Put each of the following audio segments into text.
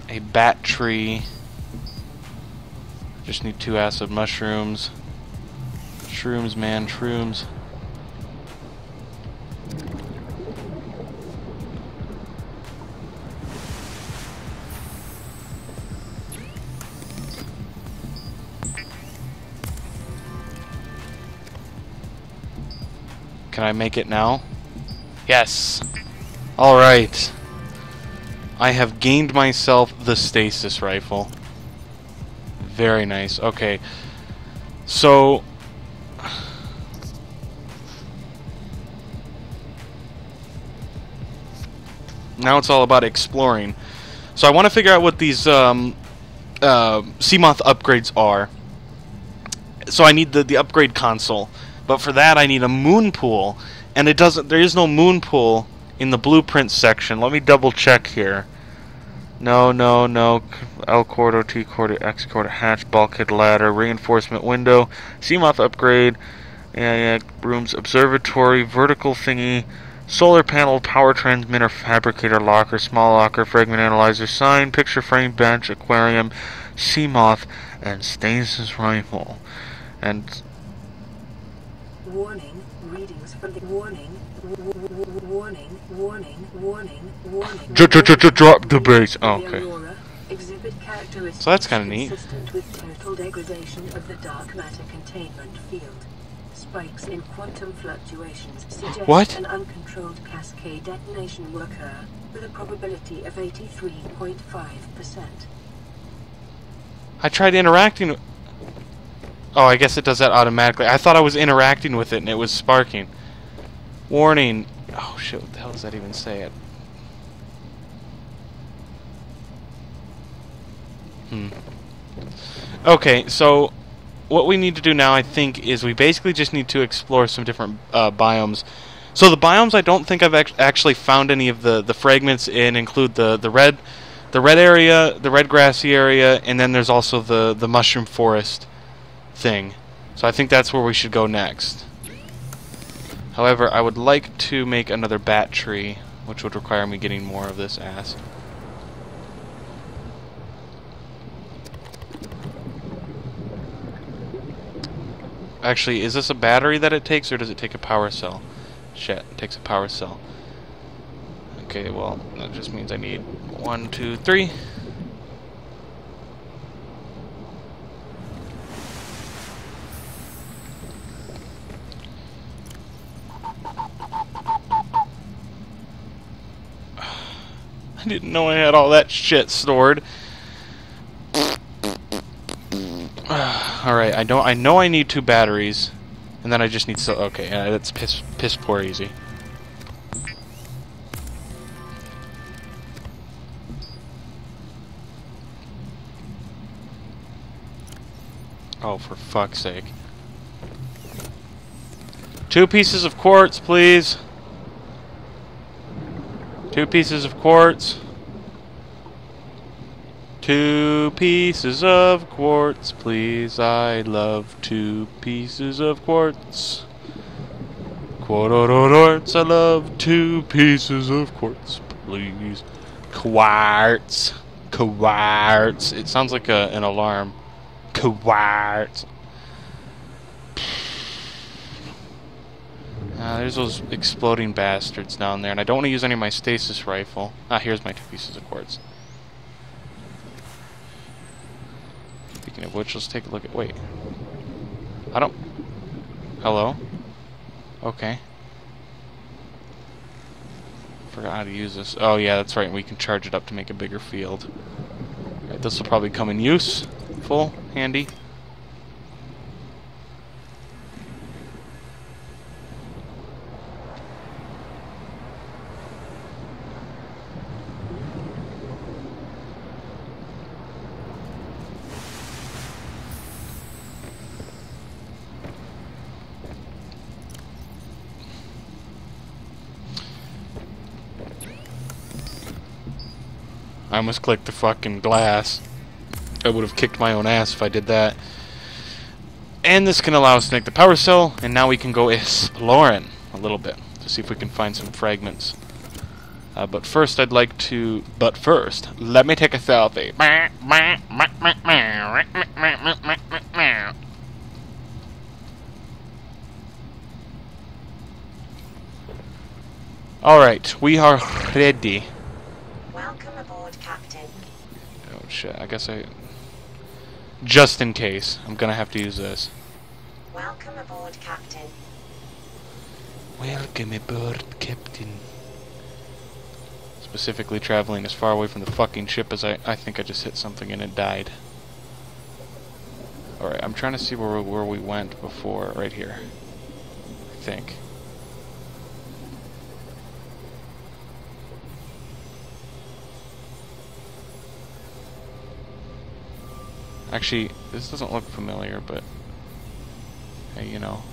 a bat tree. Just need 2 acid mushrooms. Shrooms, man, shrooms. Can I make it now? Yes! Alright. I have gained myself the stasis rifle. Very nice. Okay. So... now it's all about exploring. So I want to figure out what these Seamoth upgrades are. So I need the upgrade console. But for that I need a Moonpool. And it doesn't. There is no Moonpool in the blueprint section. Let me double check here. No. L quarter, T quarter, X quarter, hatch, bulkhead ladder, reinforcement window, Seamoth upgrade, rooms, observatory, vertical thingy, solar panel, power transmitter, fabricator, locker, small locker, fragment analyzer, sign, picture frame, bench, aquarium, Seamoth, and stasis rifle. And warning, readings from the warning. Drop the base. Oh, okay. So that's kind of neat. Consistent with total degradation of the dark matter containment field. Spikes in quantum fluctuations suggest an uncontrolled cascade detonation will occur with a probability of 83.5%. I tried interacting. Oh, I guess it does that automatically. I thought I was interacting with it and it was sparking. Warning. Oh shit, what the hell does that even say? Okay, so what we need to do now, I think, is we basically just need to explore some different biomes. So the biomes, I don't think I've actually found any of the fragments in. Include the red area, the red grassy area, and then there's also the mushroom forest thing. So I think that's where we should go next. However, I would like to make another bat tree, which would require me getting more of this ass. Actually, is this a battery that it takes, or does it take a power cell? Shit, it takes a power cell. Okay, well, that just means I need 1, 2, 3. I didn't know I had all that shit stored. Alright, I know I need 2 batteries, and then I just need okay, yeah, that's piss poor easy. Oh, for fuck's sake. 2 pieces of quartz, please. 2 pieces of quartz. 2 pieces of quartz, please. I love 2 pieces of quartz. Quartz, I love 2 pieces of quartz, please. Quartz. Quartz. It sounds like an alarm. Quartz. There's those exploding bastards down there, and I don't want to use any of my stasis rifle. Here's my 2 pieces of quartz. Speaking of which, let's take a look at... Wait. I don't... Hello? Okay. Forgot how to use this. Oh yeah, that's right, we can charge it up to make a bigger field. Right, this will probably come in use. Full, handy. I almost clicked the fucking glass. I would have kicked my own ass if I did that. And this can allow us to make the power cell, and now we can go exploring a little bit to see if we can find some fragments. But first, I'd like to... But first, let me take a selfie. Alright, we are ready. Welcome aboard, Captain. Oh shit, I guess I... Just in case, I'm gonna have to use this. Welcome aboard, Captain. Welcome aboard, Captain. Specifically traveling as far away from the fucking ship as I think I just hit something and it died. Alright, I'm trying to see where we went before. Right here. I think. Actually, this doesn't look familiar, but... Hey, you know.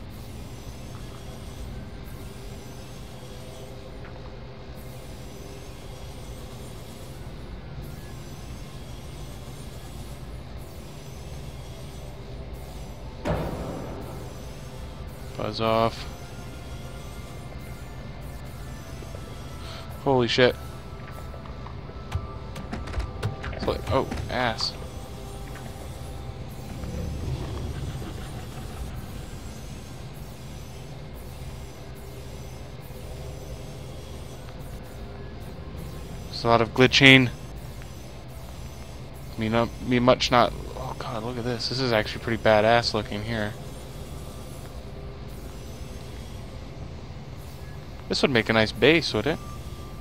Buzz off. Holy shit. It's like, oh, ass. There's a lot of glitching. Me much not. Oh god, look at this. This is actually pretty badass looking here. This would make a nice base, would it?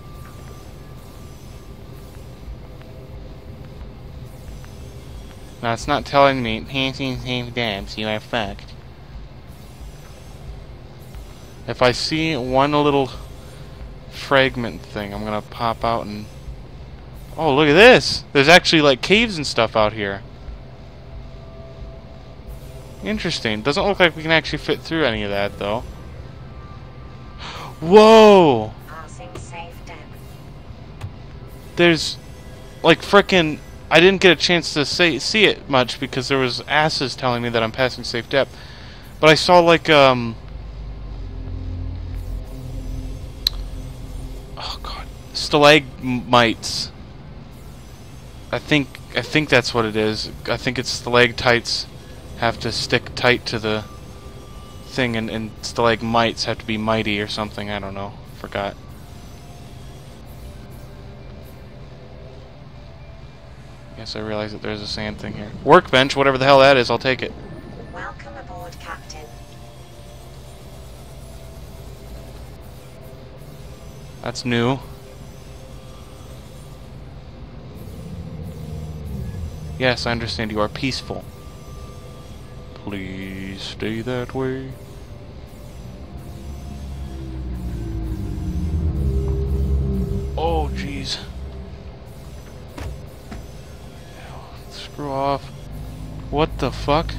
Now it's not telling me passing safe depth, you are fucked. If I see one little fragment thing, I'm gonna pop out and... Oh, look at this! There's actually like caves and stuff out here. Interesting. Doesn't look like we can actually fit through any of that though. Whoa! There's like frickin'... I didn't get a chance to see it much because there was asses telling me that I'm passing safe depth. But I saw like oh god, stalagmites. I think that's what it is. I think it's stalactites have to stick tight to the thing, and stalagmites have to be mighty or something. I don't know. Forgot. Yes, I realize that there's a sand thing here. Workbench, whatever the hell that is, I'll take it. Welcome aboard, Captain. That's new. Yes, I understand you are peaceful. Please stay that way. Oh, jeez. Screw off. What the fuck?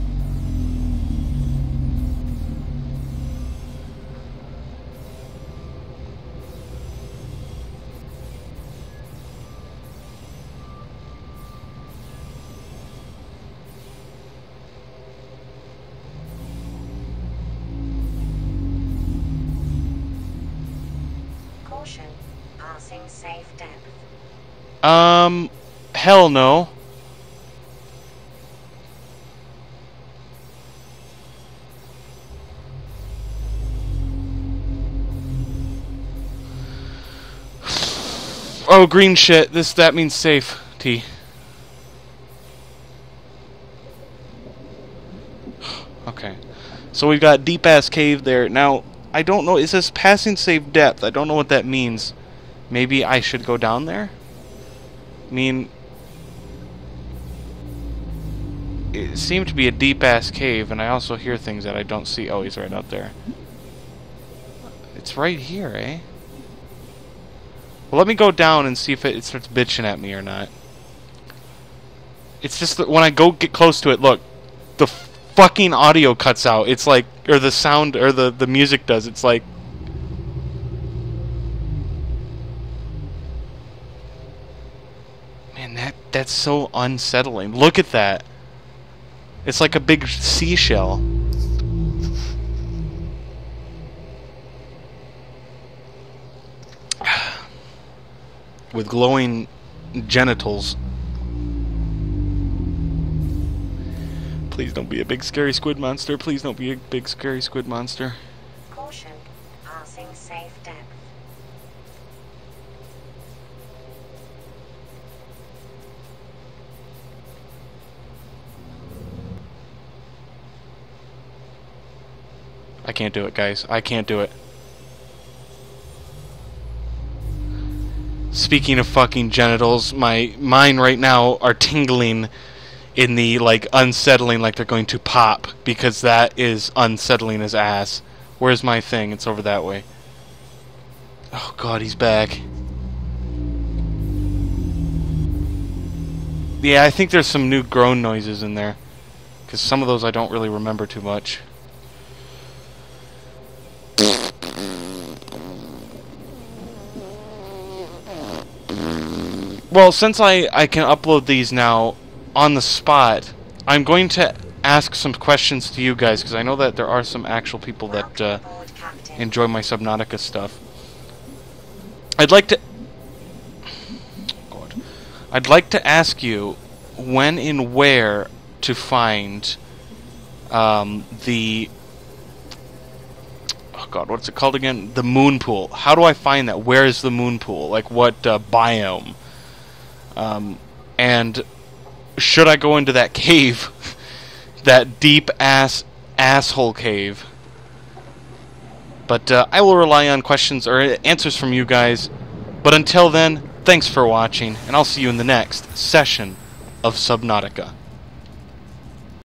Caution. Passing safe depth. Hell no. Oh, green shit. That means safe. T. Okay. So we've got deep ass cave there. Now, I don't know. It says passing safe depth. I don't know what that means. Maybe I should go down there? I mean, it seemed to be a deep ass cave, and I also hear things that I don't see. Oh, he's right out there. It's right here, eh? Well, let me go down and see if it starts bitching at me or not. It's just that when I go get close to it, look, the fucking audio cuts out. It's like, or the sound, or the music does. It's like... Man, that's so unsettling. Look at that. It's like a big seashell. with glowing genitals. Please don't be a big scary squid monster. Please don't be a big scary squid monster. Caution, passing safe depth. I can't do it, guys. I can't do it. Speaking of fucking genitals, mine right now are tingling in the, like, unsettling, like they're going to pop, because that is unsettling as ass. Where's my thing? It's over that way. Oh god, he's back. Yeah, I think there's some new groan noises in there, because some of those I don't really remember too much. Well, since I can upload these now on the spot, I'm going to ask some questions to you guys, because I know that there are some actual people that enjoy my Subnautica stuff. I'd like to ask you when and where to find the... Oh god, what's it called again? The Moonpool. How do I find that? Where is the Moonpool? Like, what biome? And should I go into that cave? That deep-ass asshole cave? But I will rely on questions or answers from you guys. But until then, thanks for watching, and I'll see you in the next session of Subnautica.